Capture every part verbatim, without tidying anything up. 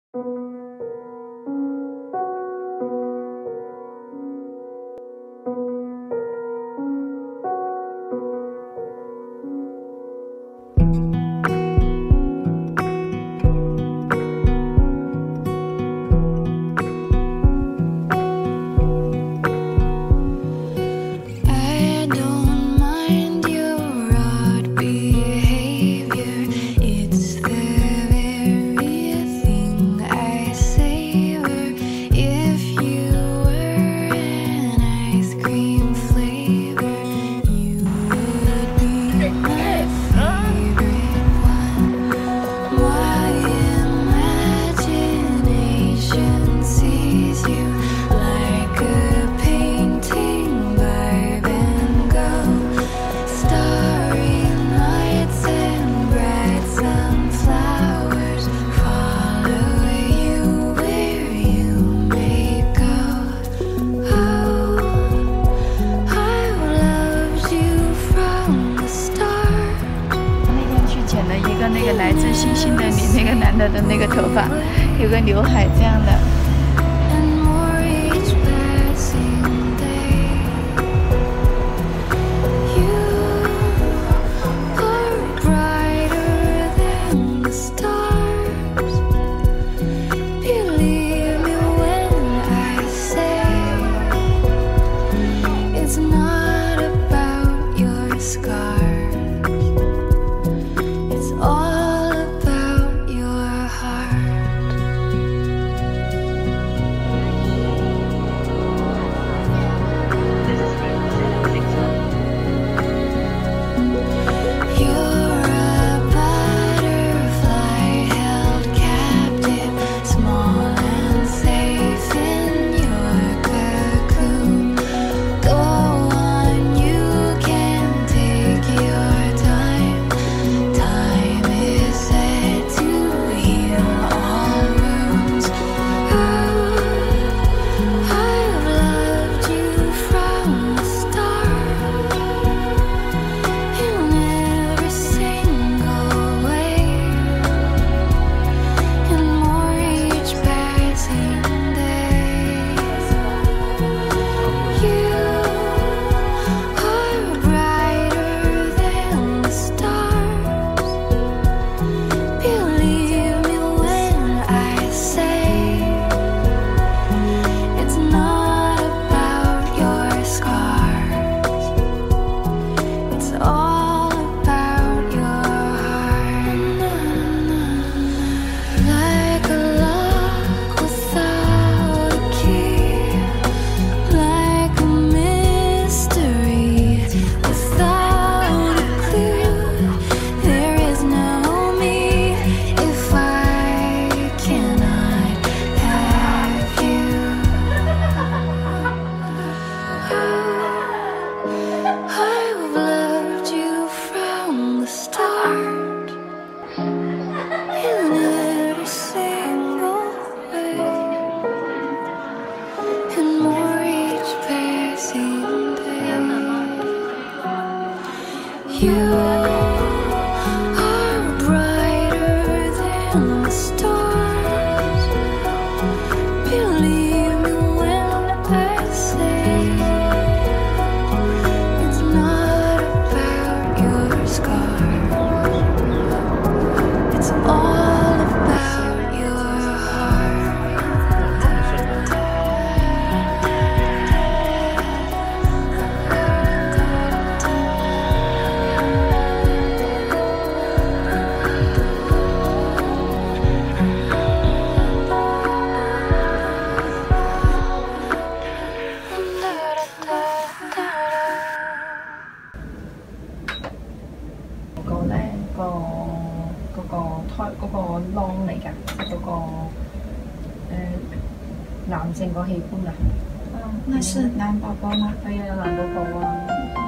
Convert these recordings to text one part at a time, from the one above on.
那个来自星星的你，那个男的的那个头发，有个刘海这样的。 男性個器官啊？ 嗯，那是男寶寶嗎？ 係啊，男寶寶啊。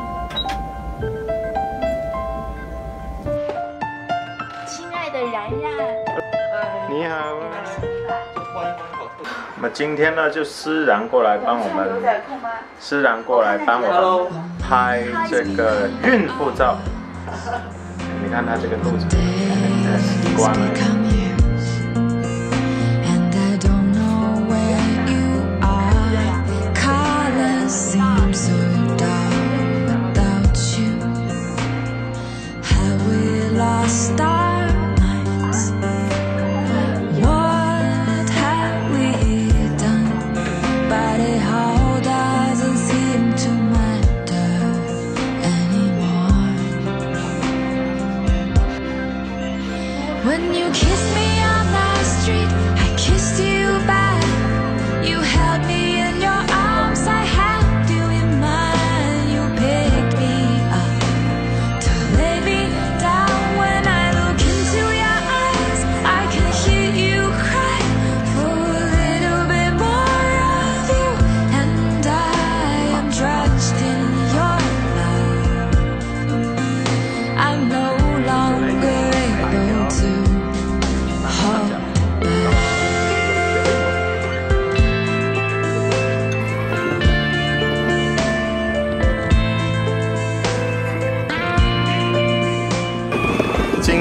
親愛的然然， 你好。那麼今天呢，就思然過來幫我們，思然過來幫我們拍這個孕婦照。你看她這個肚子，呃，習慣了。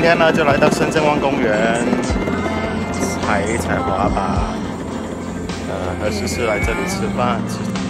天呢，就来到深圳湾公园踩一踩滑板，呃，和思思来这里吃饭。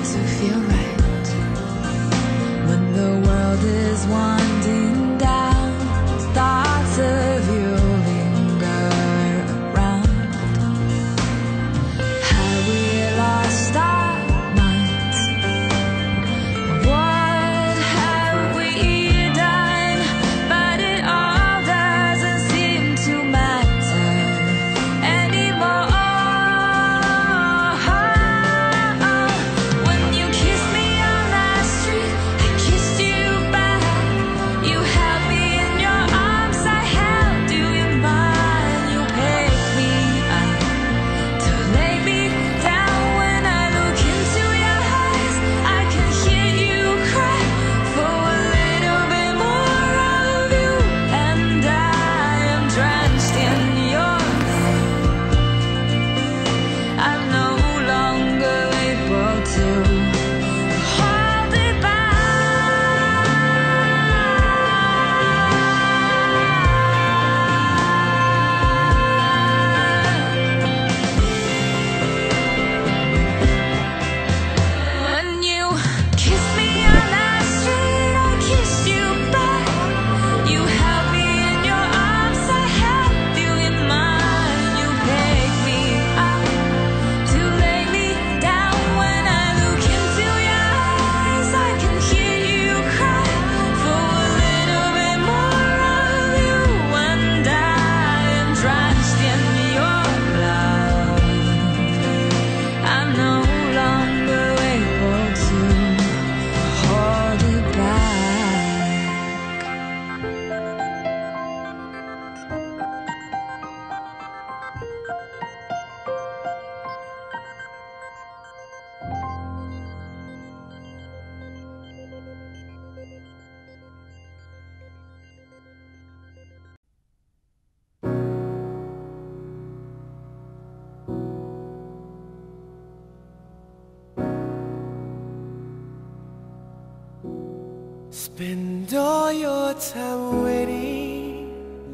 Spend all your time waiting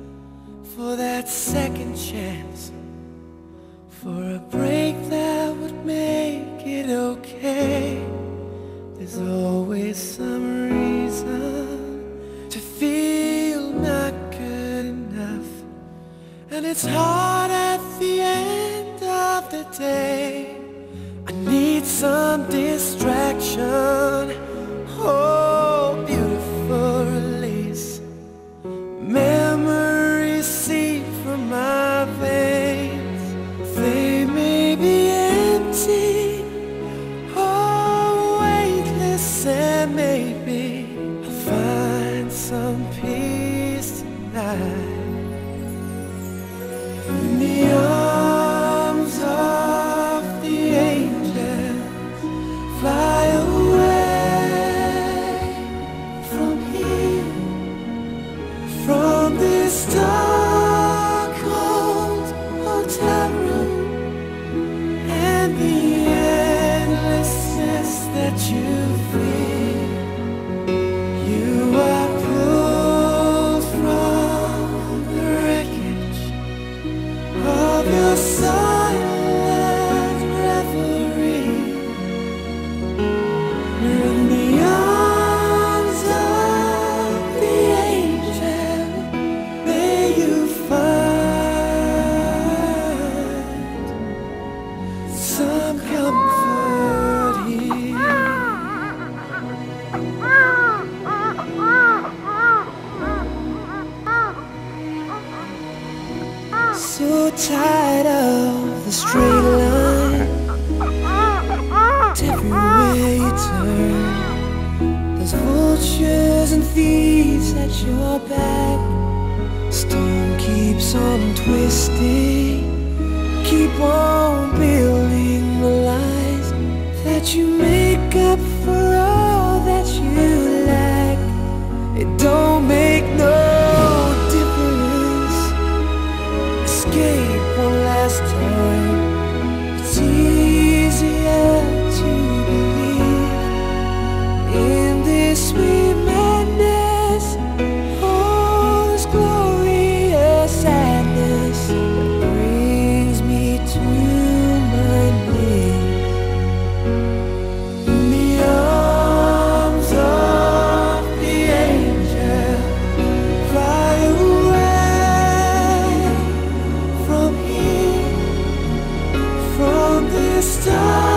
for that second chance, for a break that would make it okay. There's always some reason to feel not good enough, and it's hard at the end of the day. I need some distraction. Oh, beautiful release. Memories seep from my veins. They may be empty, oh, weightless, and maybe I'll find some peace tonight. In the arms of the angels, fly away. From this dark, cold hotel room and the endlessness that you feel, you are pulled from the wreckage of your silent reverie. You're in the arms of the angel. Some comfort here. So tired of the straight line. Everywhere you turn, there's vultures and thieves at your back. Stone keeps on twisting. Keep on building the lies that you make up for all that you lack. It don't make no difference. Escape one last time. It's easier to believe in this sweet madness. All this glory stars.